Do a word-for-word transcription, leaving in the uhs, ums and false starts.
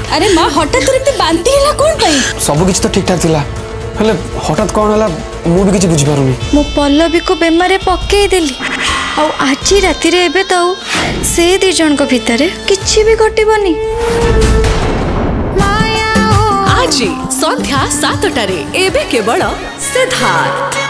अरे माँ हठात तो बांती है कौन पाई सब किछ तो ठीक ठाक थिला हेले हठात कौन हला मु भी किछ बुझी पारुनी मो पल्लवी को बेमारे पक्के देली आ आज राति रे एबे तो से दी जन को भीतर किछि भी घटिबनी आज संध्या सातटारे एबे केवल सिद्धार्थ।